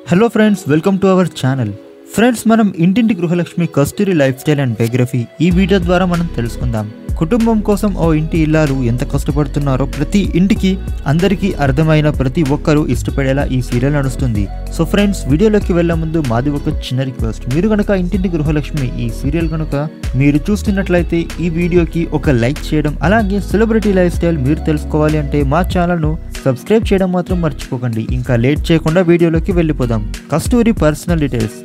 Hello friends, welcome to our channel. Friends, మనం Intinti Gruhalakshmi Kasturi life style and biography ఈ video ద్వారా మనం తెలుసుకుందాం. కుటుంబం కోసం ఓ ఇంటి ఇల్లాలు ఎంత కష్టపడుతున్నారో ప్రతి ఇంటికి అందరికీ అర్థమైన ప్రతి ఒక్కరూ ఇష్టపడేలా ఈ సీరియల్ నడుస్తుంది. సో ఫ్రెండ్స్, వీడియోలోకి వెళ్లే ముందు మాది ఒక చిన్న రిక్వెస్ట్. మీరు కనుక ఇంటింటి గృహలక్ష్మి ఈ సీరియల్ కనుక మీరు చూస్తున్నట్లయితే ఈ వీడియోకి ఒక లైక్ చేయడం, అలాగే సెలబ్రిటీ లైఫ్ స్టైల్ మీరు తెలుసుకోవాలి అంటే మా ఛానల్ను సబ్స్క్రైబ్ చేయడం మాత్రం మర్చిపోకండి. ఇంకా లేట్ చేయకుండా వీడియోలోకి వెళ్ళిపోదాం. Kasturi personal details.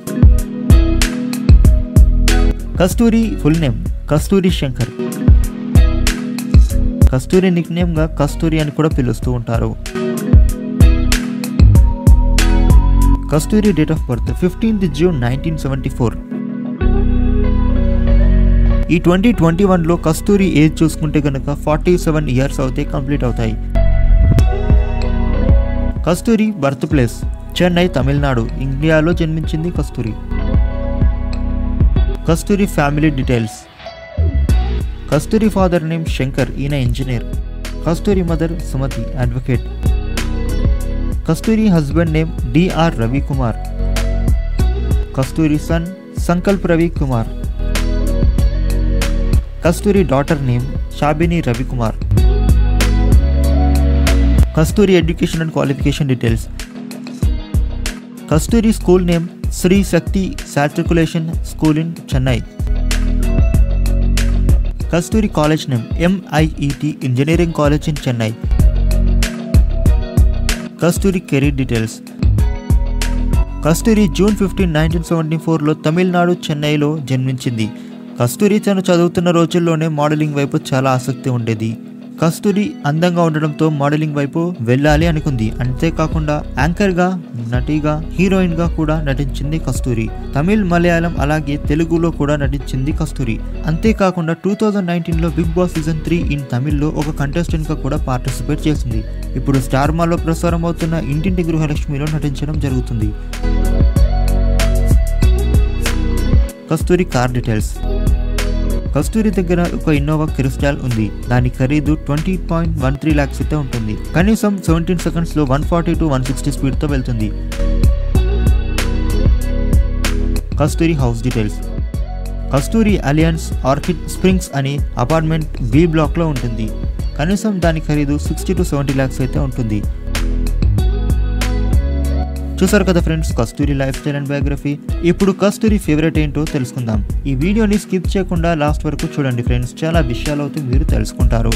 Kasturi full name Kasturi Shankar. Kasturi nick name గా కస్తూరి అని కూడా పిలుస్తూ ఉంటారు. Kasturi date of birth 15th June 1974. ఈ 2021లో కస్తూరి ఏజ్ చూసుకుంటే కనుక 47 ఇయర్స్ అవుతే కంప్లీట్ అవుతాయి. కస్తూరి బర్త్ ప్లేస్ చెన్నై, తమిళనాడు, ఇండియాలో జన్మించింది Kasturi. Kasturi family details. Kasturi father name Shankar, ఈయన engineer. Kasturi mother Sumathi, advocate. Kasturi husband name DR Ravi Kumar. Kasturi son Sankalp Ravi Kumar. Kasturi daughter name Shabini Ravi Kumar. Kasturi education and qualification details. Kasturi school name Shri Shakti matriculation school in Chennai. Kasturi college name MIET engineering college in Chennai. Kasturi career details. Kasturi June 15, 1974లో Tamil Nadu, చెన్నైలో జన్మించింది. కస్తూరి తను చదువుతున్న రోజుల్లోనే modelling వైపు చాలా ఆసక్తి ఉండేది. కస్తూరి అందంగా ఉండడంతో మోడలింగ్ వైపు వెళ్ళాలి అనుకుంది. అంతేకాకుండా యాంకర్గా, నటిగా, హీరోయిన్గా కూడా నటించింది కస్తూరి. తమిళ్, మలయాళం అలాగే తెలుగులో కూడా నటించింది కస్తూరి. అంతేకాకుండా 2019లో బిగ్ బాస్ సీజన్ 3 ఇన్ తమిళ్లో ఒక కంటెస్టెంట్గా కూడా పార్టిసిపేట్ చేసింది. ఇప్పుడు స్టార్ మాలో ప్రసారం అవుతున్న ఇంటింటి గృహలక్ష్మిలో నటించడం జరుగుతుంది. కస్తూరి కార్ డీటెయిల్స్. కస్తూరి దగ్గర ఒక ఇన్నోవా క్రిస్టాల్ ఉంది. దాని ఖరీదు 20.13 lakhs అయితే ఉంటుంది. కనీసం 17 secondsలో 140 to 160 స్పీడ్తో వెళ్తుంది. Kasturi house details. Kasturi Alliance Orchid Springs అని అపార్ట్మెంట్ B బ్లాక్లో ఉంటుంది. కనీసం దాని ఖరీదు 60 to 70 lakhs అయితే ఉంటుంది. చూసారు కదా friends, Kasturi life style and biography. ఇప్పుడు కస్తూరి ఫేవరెట్ ఏంటో తెలుసుకుందాం. ఈ వీడియోని స్కిప్ చేయకుండా లాస్ట్ వరకు చూడండి ఫ్రెండ్స్. చాలా విషయాలు అయితే మీరు తెలుసుకుంటారు.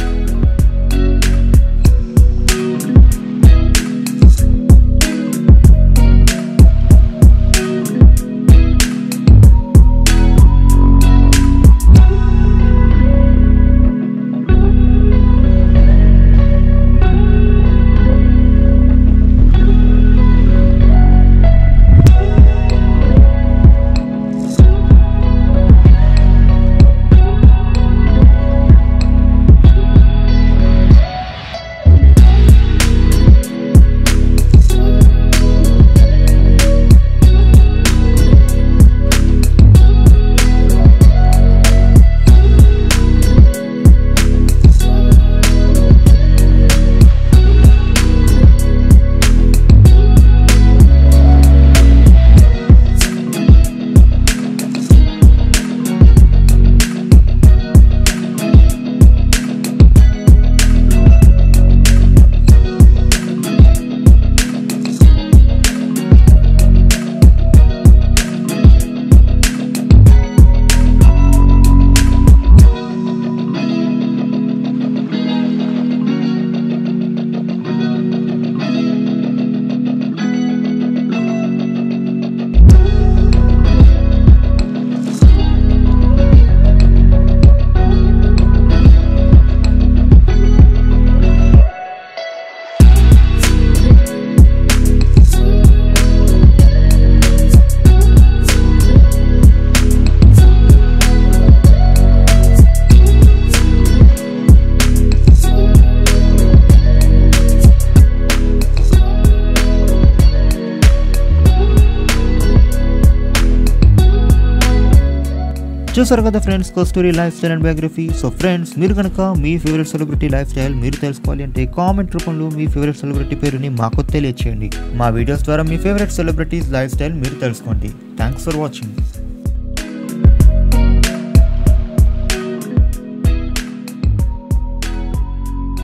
చూసారు కదా friends, Kasturi life style and biography. So friends, మీరు కనుక మీ ఫేవరెట్ సెలబ్రిటీ లైఫ్ స్టైల్ మీరు తెలుసుకోవాలి అంటే కామెంట్ రూపంలో మీ ఫేవరెట్ సెలబ్రిటీ పేరుని మాకు తెలియచేయండి. మా వీడియోస్ ద్వారా మీ ఫేవరెట్ సెలబ్రిటీస్ లైఫ్ స్టైల్ మీరు తెలుసుకోండి. Thanks for watching.